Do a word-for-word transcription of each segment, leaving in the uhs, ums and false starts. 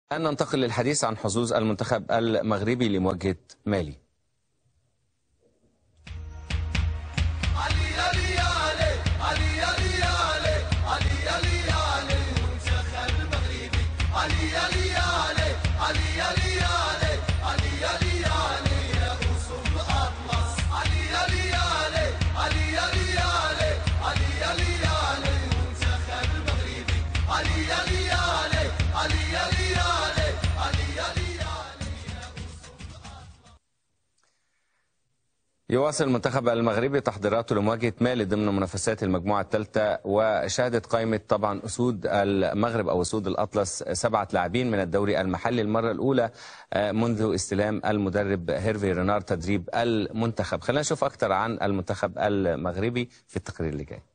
الآن ننتقل للحديث عن حظوظ المنتخب المغربي لمواجهة مالي. يواصل المنتخب المغربي تحضيراته لمواجهة مالي ضمن منافسات المجموعة الثالثة، وشهدت قائمة طبعا أسود المغرب أو أسود الأطلس سبعة لاعبين من الدوري المحلي المرة الأولى منذ استلام المدرب هيرفي رينار تدريب المنتخب. خلينا نشوف أكثر عن المنتخب المغربي في التقرير اللي جاي.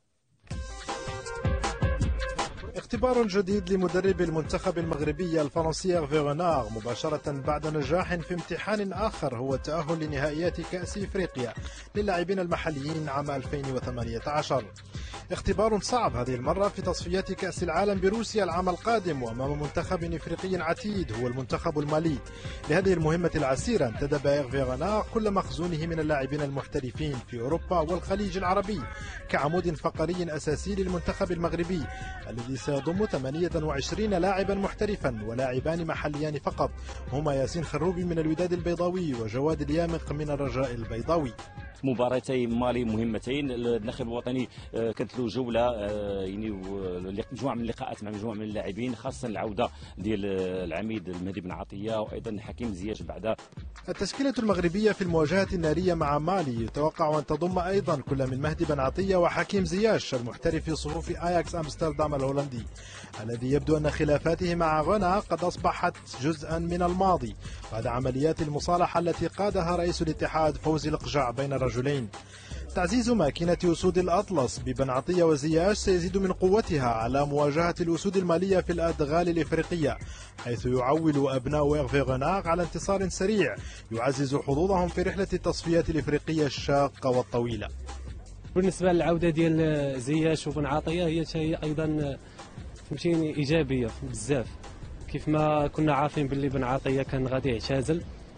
اختبار جديد لمدرب المنتخب المغربي الفرنسي هيرفي رينار مباشرة بعد نجاح في امتحان آخر هو التأهل لنهائيات كأس إفريقيا للاعبين المحليين عام ألفين وثمانية عشر. اختبار صعب هذه المرة في تصفيات كأس العالم بروسيا العام القادم وأمام منتخب إفريقي عتيد هو المنتخب المالي. لهذه المهمة العسيرة انتدب هيرفي رينار كل مخزونه من اللاعبين المحترفين في أوروبا والخليج العربي كعمود فقري أساسي للمنتخب المغربي الذي سيضم ثمانية وعشرين لاعبا محترفا ولاعبان محليان فقط هما ياسين خروبي من الوداد البيضاوي وجواد اليامق من الرجاء البيضاوي. مباراتي مالي مهمتين. الناخب الوطني كانت له جوله يعني مجموعه من اللقاءات مع مجموعه من اللاعبين، خاصه العوده ديال العميد المهدي بن عطيه وايضا حكيم زياش بعد. التشكيله المغربيه في المواجهه الناريه مع مالي يتوقع ان تضم ايضا كل من مهدي بن عطيه وحكيم زياش المحترف في صفوف اياكس امستردام الهولندي الذي يبدو ان خلافاته مع غانا قد اصبحت جزءا من الماضي بعد عمليات المصالحه التي قادها رئيس الاتحاد فوزي القجع بين الرجلين. تعزيز ماكينة أسود الأطلس ببن عطية وزياش سيزيد من قوتها على مواجهة الأسود المالية في الأدغال الإفريقية، حيث يعول أبناء هيرفي رينار على انتصار سريع يعزز حظوظهم في رحلة التصفيات الإفريقية الشاقة والطويلة. بالنسبة للعودة ديال زياش وبن عطية هي هي أيضا فهمتيني إيجابية بزاف، كيف ما كنا عارفين باللي بن عطية كان غادي يعتزل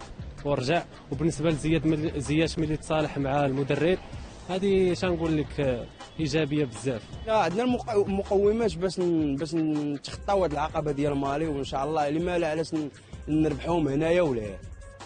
ورجع، وبالنسبه لزياد زياش ملي تصالح مع المدرب هذه شنقول لك ايجابيه بزاف. عندنا المقومات باش باش نتخطاو هذه العقبه ديال مالي، وان شاء الله لما لا علاش نربحوهم هنايا ولا.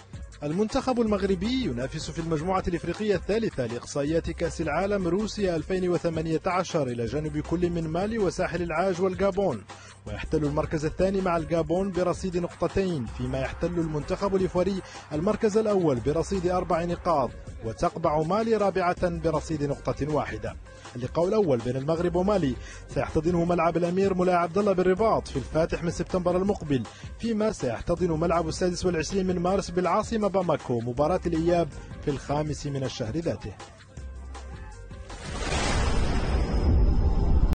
المنتخب المغربي ينافس في المجموعة الإفريقية الثالثة لإقصائيات كأس العالم روسيا ألفين وثمانية عشر إلى جانب كل من مالي وساحل العاج والجابون، ويحتل المركز الثاني مع الجابون برصيد نقطتين، فيما يحتل المنتخب الإيفواري المركز الأول برصيد أربع نقاط، وتقبع مالي رابعة برصيد نقطة واحدة. اللقاء الأول بين المغرب ومالي سيحتضنه ملعب الأمير مولاي عبد الله بالرباط في الفاتح من سبتمبر المقبل، فيما سيحتضن ملعب السادس والعشرين من مارس بالعاصمة باماكو مباراة الإياب في الخامس من الشهر ذاته.